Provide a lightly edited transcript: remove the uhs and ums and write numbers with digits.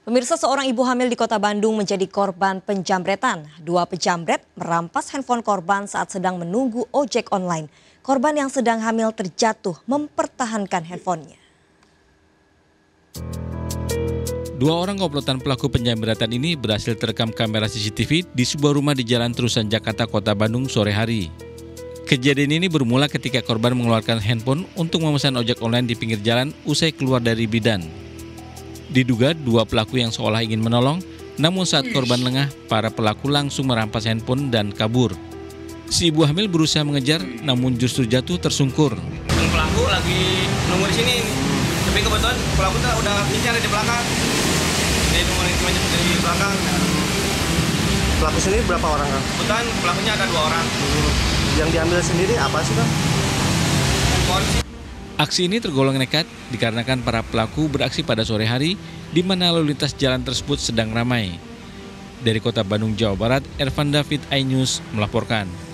Pemirsa, seorang ibu hamil di Kota Bandung menjadi korban penjamretan. Dua penjamret merampas handphone korban saat sedang menunggu ojek online. Korban yang sedang hamil terjatuh mempertahankan handphonenya. Dua orang komplotan pelaku penjamretan ini berhasil terekam kamera CCTV di sebuah rumah di Jalan Terusan Jakarta, Kota Bandung sore hari. Kejadian ini bermula ketika korban mengeluarkan handphone untuk memesan ojek online di pinggir jalan usai keluar dari bidan. Diduga dua pelaku yang seolah ingin menolong, namun saat korban lengah, para pelaku langsung merampas handphone dan kabur. Si ibu hamil berusaha mengejar, namun justru jatuh tersungkur. Pelaku lagi nunggu di sini, tapi kebetulan pelaku udah ngejar di belakang. Dia nunggu di belakang. Pelaku sendiri berapa orang, Kang? Kebetulan pelakunya ada 2 orang. Yang diambil sendiri apa sih, Kang? Handphone. Aksi ini tergolong nekat dikarenakan para pelaku beraksi pada sore hari di mana lalu lintas jalan tersebut sedang ramai. Dari Kota Bandung, Jawa Barat, Ervan David, iNews melaporkan.